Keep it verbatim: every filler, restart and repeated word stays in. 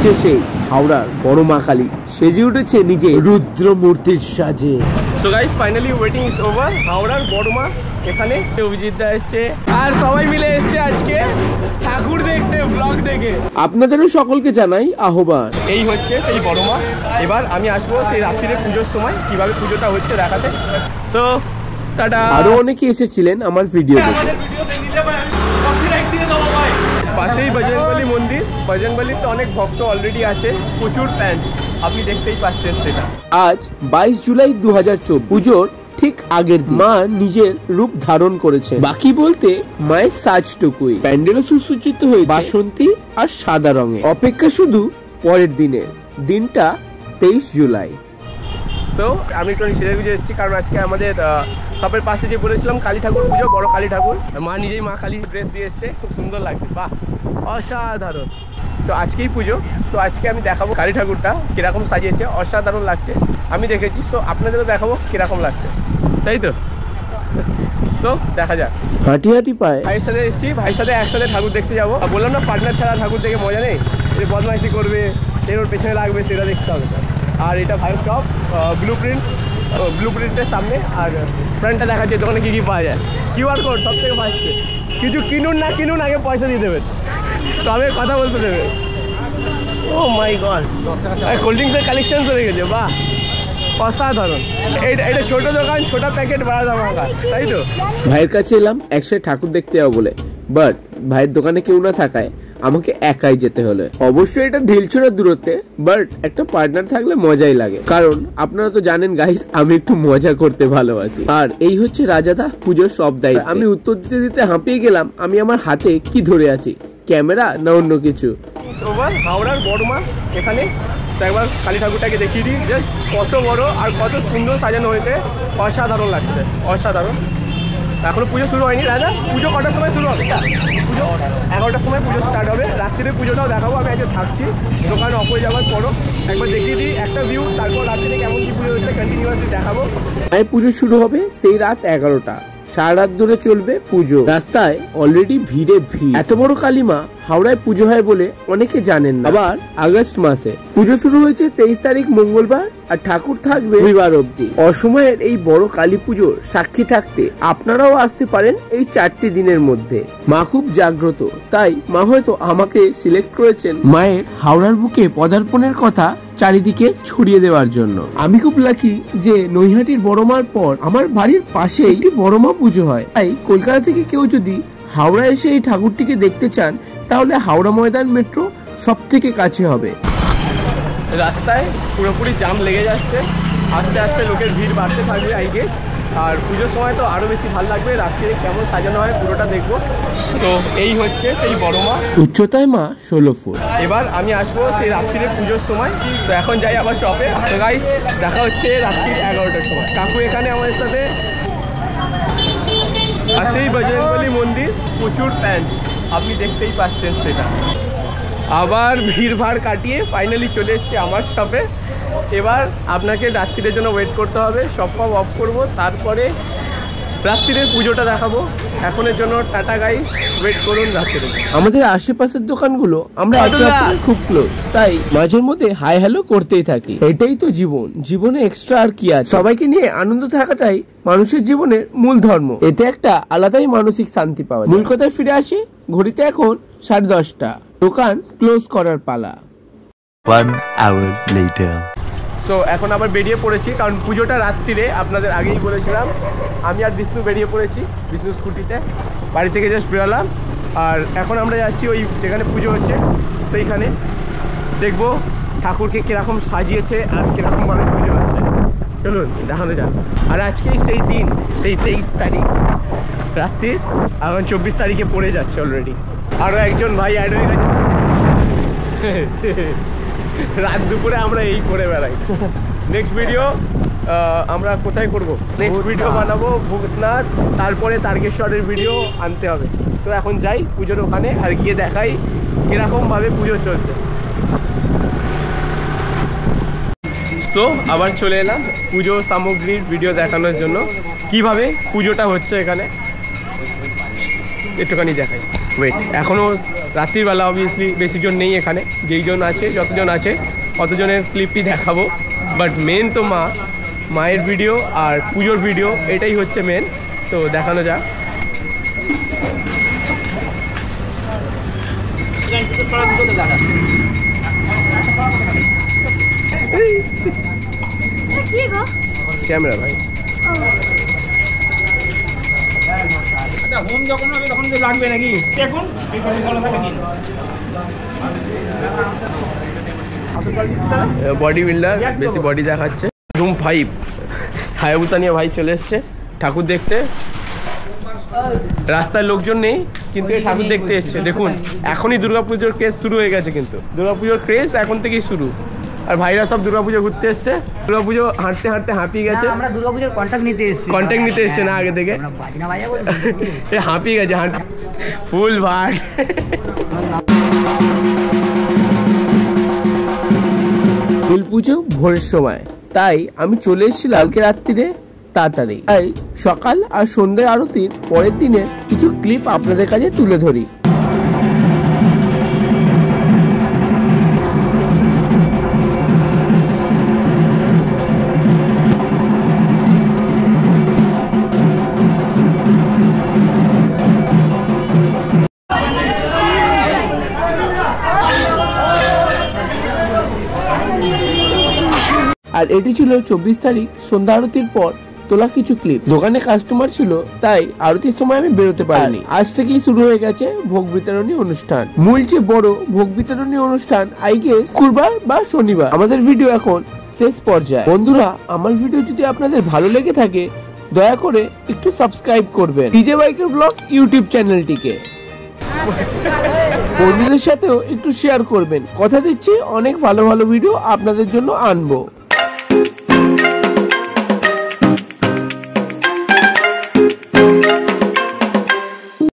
আসছে সেই হাওড়ার বড় মা কালী, সেজে উঠেছে নিজে রুদ্র মূর্তির সাজে। So guys finally waiting is over. হাওড়ার বড় মা এখানে অভিজিৎ দা এসছে আর সবাই মিলে এসছে আজকে ঠাকুর দেখতে, ব্লগ দেখে। আপনাদেরও সকলকে জানাই আহ্বান। এই হচ্ছে সেই বড় মা। এবার আমি আসবো সেই রাত্রিরে পুজোর সময় কিভাবে পুজোটা হচ্ছে দেখাতে। So tata. আরো অনেকে এসেছিলেন আমার ভিডিও দেখে। পাশেই বজরংবলী মন্দির, বজরংবলীতে অনেক ভক্ত অলরেডি আছে, প্রচুর ফ্যান, আপনি দেখতেই পাচ্ছেন সেটা। আজ বাইশ জুলাই দু হাজার চব্বিশ, পুজোর ঠিক আগের দিন মা নিজের রূপ ধারণ করেছে। বাকি বলতে মায়ের সাজটুকুই। প্যান্ডেলও সুসজ্জিত হয়ে বাসন্তী আর সাদা রঙে। অপেক্ষা শুধু পরের দিনের, দিনটা তেইশ জুলাই। সো আমি একটু সেরে গুজে এসেছি, কারণ আজকে আমাদের সবের পাশে যে বলেছিলাম কালী ঠাকুর পুজো, বড় কালী ঠাকুর, মা নিজেই মা কালী ড্রেস দিয়ে এসছে, খুব সুন্দর লাগছে, বাহ অসাধারণ। তো আজকেই পুজো, সো আজকে আমি দেখাবো কালী ঠাকুরটা কীরকম সাজিয়েছে, অসাধারণ লাগছে, আমি দেখেছি। সো আপনাদেরও দেখাবো কীরকম লাগছে, তাই তো? সো দেখা যাক। হাঁটি হাঁটি পায় ভাইয়ের সাথে এসেছি, ভাইয়ের সাথে একসাথে ঠাকুর দেখতে যাবো। বললাম না পার্টনার ছাড়া ঠাকুর দেখে মজা নেই, যে বদমাইশি করবে, এর ওর পেছনে লাগবে, সেটা দেখতে হবে। আর এটা ভাইয়ের শপ, ব্লু প্রিন্ট, ব্লু প্রিন্টের সামনে। আর ফ্রেন্ডটা দেখাচ্ছে দোকানে কী কী পাওয়া যায়। কিউআর কোড সব থেকে ফার্স্টে, কিছু কিনুন না কিনুন আগে পয়সা দিয়ে দেবেন, তবে কথা বলতে দেবে। ও মাই গড, কোল্ড ড্রিঙ্কসের কালেকশন করে গেছে, বাহ অসাধারণ। এটা এটা ছোটো দোকান, ছোটো প্যাকেট, বড় দাম, তাই তো? ভাইয়ের কাছে এলাম একসাথে ঠাকুর দেখতে যাবো বলে, বাট ভাইয়ের দোকানে কেউ না থাকায় আমাকে একাই যেতে হলো। অবশ্যই এটা ঢিলছোড়ার দূরত্বে, বাট একটা পার্টনার থাকলে মজাই লাগে, কারণ আপনারা তো জানেন গাইস আমি একটু মজা করতে ভালোবাসি। আর এই হচ্ছে রাজাদা পুজোর সব দায়িত্ব। আমি উত্তর দিতে দিতে হাঁপিয়ে গেলাম, আমি আমার হাতে কি ধরে আছি, ক্যামেরা না অন্য কিছু। ওভার হাওড়ার বড় মা এখানে, তো একবার কালী ঠাকুরটাকে দেখিয়ে দিই, জাস্ট কত বড় আর কত সুন্দর সাজানো হয়েছে, অসাধারণ লাগছে, অসাধারণ। এখনো পুজো শুরু হয়নি রাজা, পুজো কটার সময় শুরু হবে? পুজো এগারোটার সময় পুজো স্টার্ট হবে। রাত্রিরে পুজোটাও দেখাবো, আমি আজকে থাকছি, দোকান অফ হয়ে যাওয়ার পরও একবার দেখিয়ে দিই একটা ভিউ, তারপর রাত্রিরে কেমন কি পুজো হচ্ছে কন্টিনিউয়াসলি দেখাবো। এই পুজো শুরু হবে সেই রাত এগারোটা, সারা রাত ধরে চলবে পুজো। রাস্তায় অলরেডি ভিড়ে ভিড়। এত বড় কালীমা হাওড়ায় পুজো হয় বলে অনেকে জানেন না। আবার আগস্ট মাসে পুজো শুরু হয়েছে তেইশ তারিখ মঙ্গলবার, আর ঠাকুর থাকবে রবিবার অব্দি। অসময়ের এই বড় কালী পুজোর সাক্ষী থাকতে আপনারাও আসতে পারেন এই চারটি দিনের মধ্যে। মা খুব জাগ্রত, তাই মা হয়তো আমাকে সিলেক্ট করেছেন মায়ের হাওড়ার বুকে পদার্পণের কথা চারিদিকে ছড়িয়ে দেওয়ার জন্য। আমি খুব লাকি যে নৈহাটির বড় মার পর আমার বাড়ির পাশে একটি বড় মা পুজো হয়। তাই কলকাতা থেকে কেউ যদি হাওড়া এসে এই ঠাকুরটিকে দেখতে চান, তাহলে হাওড়া ময়দান মেট্রো সব থেকে কাছে হবে। রাস্তায় পুরোপুরি জাম লেগে যাচ্ছে, আস্তে আস্তে লোকের ভিড় বাড়তে থাকবে আই গেস। আর পুজোর সময় তো আরও বেশি ভালো লাগবে, রাত্রিরে কেমন সাজানো হয় পুরোটা দেখবো। তো এই হচ্ছে সেই বড় মা, উচ্চতায় মা ষোলো ফুট। এবার আমি আসবো সেই রাত্রিরে পুজোর সময়। তো এখন যাই আবার শপে। তো গাইস দেখা হচ্ছে রাত্রির এগারোটার সময়। কাকু এখানে আমাদের সাথে, আর সেই বজরংবলী মন্দির, প্রচুর ফ্যান, আপনি দেখতেই পাচ্ছেন সেটা। আবার ভিড় ভাড় কাটিয়ে ফাইনালি চলে এসছি আমার শপে। এবার আপনাকে রাত্রিরের জন্য ওয়েট করতে হবে, সব সব অফ করবো, তারপরে রাত্রিরের পুজোটা দেখাবো। এখনের জন্য টাটা গাইস, ওয়েট করুন রাত্রিরে। আমাদের আশেপাশের দোকানগুলো আমরা একে অপরের খুব ক্লোজ, তাই মাঝের মধ্যে হাই হ্যালো করতেই থাকি। এটাই তো জীবন, জীবনে এক্সট্রা আর কি আছে। সবাইকে নিয়ে আনন্দ থাকাটাই মানুষের জীবনের মূল ধর্ম। এতে একটা আলাদাই মানসিক শান্তি পাওয়া যায়। মূল কথায় ফিরে আসি, ঘড়িতে এখন সাড়ে দশটা, দোকান ক্লোজ করার পালা। One hour later. সো এখন আবার বেরিয়ে পড়েছি, কারণ পুজোটা রাত্রিরে, আপনাদের আগেই বলেছিলাম। আমি আর বিষ্ণু বেরিয়ে পড়েছি, বিষ্ণু স্কুটিতে, বাড়ি থেকে জাস্ট বেরোলাম। আর এখন আমরা যাচ্ছি ওই যেখানে পুজো হচ্ছে সেইখানে, দেখবো ঠাকুরকে কীরকম সাজিয়েছে আর কীরকমভাবে পুজো হচ্ছে। চলুন দেখানো যাক। আর আজকেই সেই দিন, সেই তেইশ তারিখ রাত্রির, এখন চব্বিশ তারিখে পড়ে যাচ্ছে অলরেডি। আরও একজন ভাই অ্যাড হয়ে গেছে। রাত দুপুরে আমরা এই করে বেড়াই। নেক্সট ভিডিও আমরা কোথায় করব? নেক্সট ভিডিও বানাবো ভূতনাথ, তারপরে তারকেশ্বরের ভিডিও আনতে হবে। তো এখন যাই পুজোর ওখানে, আর গিয়ে দেখাই কীরকমভাবে পুজো চলছে। তো আবার চলে এলাম পুজো সামগ্রীর ভিডিও দেখানোর জন্য, কিভাবে পুজোটা হচ্ছে এখানে একটুখানি দেখাই। ওয়েট, এখনও রাত্রিবেলা অবভিয়াসলি বেশি জন নেই এখানে, যেই জন আছে যতজন আছে অতজনের ক্লিপই দেখাবো। বাট মেন তো মা, মায়ের ভিডিও আর পুজোর ভিডিও এটাই হচ্ছে মেন, তো দেখানো যাক। ক্যামেরা ভাই হোম যখন হবে তখন তো লাগবে নাকি দেখুন বডি বিল্ডার বেশি বডি দেখাচ্ছে। রুম ফাইভ হায়াবুসা নিয়ে ভাই চলে এসছে ঠাকুর দেখতে। রাস্তায় লোকজন নেই কিন্তু ঠাকুর দেখতে এসছে। দেখুন এখনই দুর্গাপুজোর ক্রেজ শুরু হয়ে গেছে, কিন্তু দুর্গাপুজোর ক্রেজ এখন থেকেই শুরু। আর ভাইরা সব দুর্গাপুজো ঘুরতে এসছে, দুর্গাপুজো হাঁটতে হাঁটতে হাঁপিয়ে গেছে। আমরা দুর্গাপুজোর কন্ট্যাক্ট নিতে এসেছি, কন্ট্যাক্ট নিতে এসছে না আগে থেকে, এ হাঁপিয়ে গেছে হাঁট ফুল ভাট। ফুল পুজো ভোরের সময়, তাই আমি চলে এসেছিলাম কালকে রাত্রিরে তাড়াতাড়ি। তাই সকাল আর সন্ধ্যা আরতির পরের দিনে কিছু ক্লিপ আপনাদের কাছে তুলে ধরি। আর এটি ছিল চব্বিশ তারিখ সন্ধ্যা আরতির পর তোলা কিছু ক্লিপ। দোকানে কাস্টমার ছিল তাই আরতির সময় আমি বেরোতে পারিনি। আজ থেকেই শুরু হয়ে গেছে ভোগ বিতরণী অনুষ্ঠান। মূল যে বড় ভোগ বিতরণী অনুষ্ঠান আই গেস শুক্রবার বা শনিবার। আমাদের ভিডিও এখন শেষ পর্যায়ে। বন্ধুরা, আমার ভিডিও যদি আপনাদের ভালো লেগে থাকে দয়া করে একটু সাবস্ক্রাইব করবেন ডিজে বাইকের ব্লগ ইউটিউব চ্যানেলটিকে। বন্ধুদের সাথেও একটু শেয়ার করবেন। কথা দিচ্ছি অনেক ভালো ভালো ভিডিও আপনাদের জন্য আনবো।